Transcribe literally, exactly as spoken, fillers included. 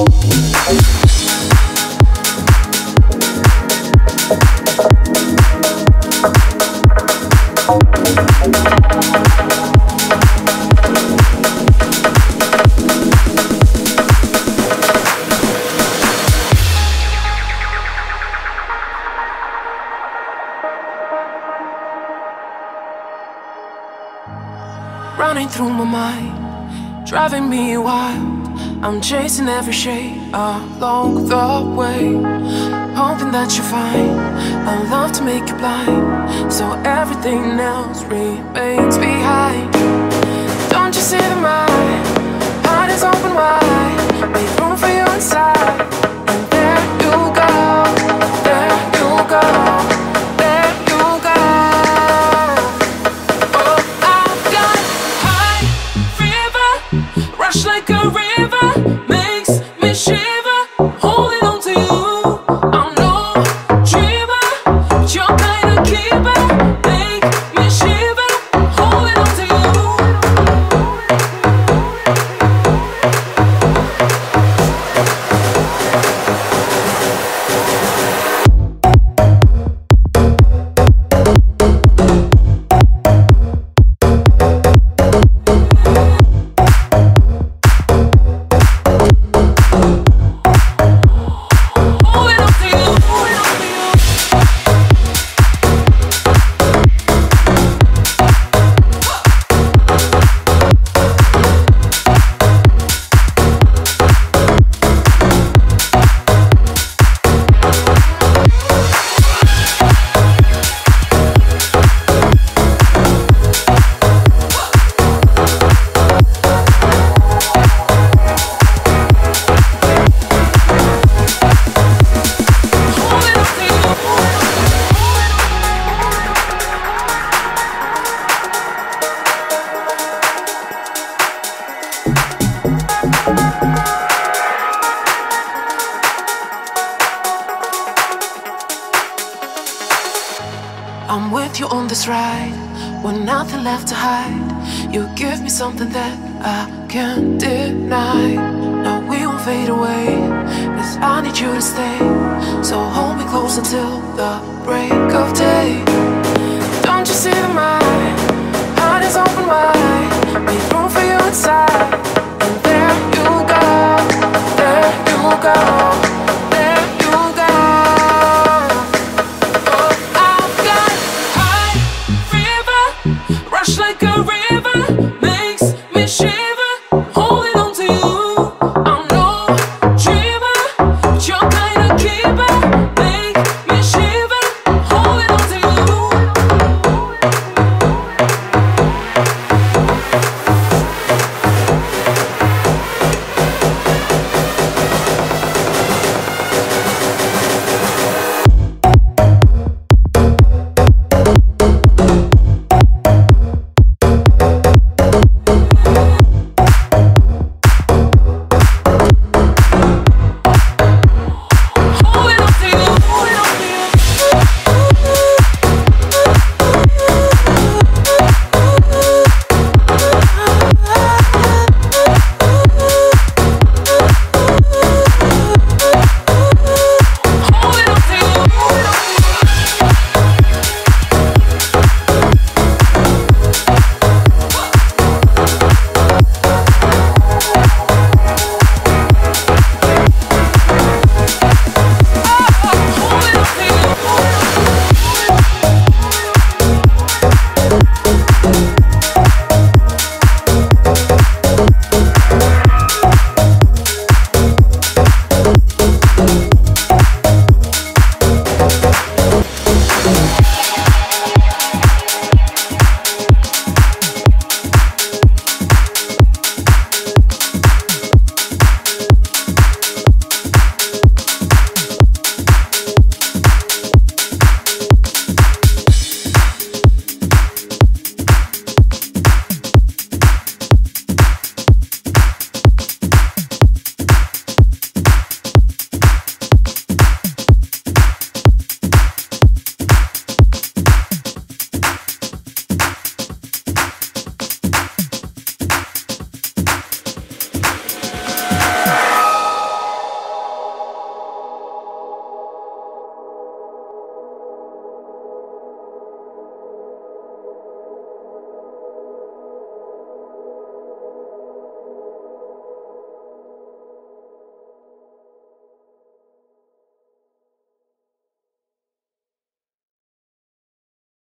Running through my mind, driving me wild. I'm chasing every shade along the way, hoping that you find a love to make you blind, so everything else remains behind. Don't you see that my heart is open wide, make room for you inside, and there you go, there you go, there you go. Oh, I've got high fever, rush like a river, makes me shiver, holding on to you. I'm no dreamer, but you're kind of keeper, make me shiver, holding on to you. I'm with you on this ride, with nothing left to hide. You give me something that I can't deny. No, we won't fade away, 'cause I need you to stay. So hold me close until the break of day.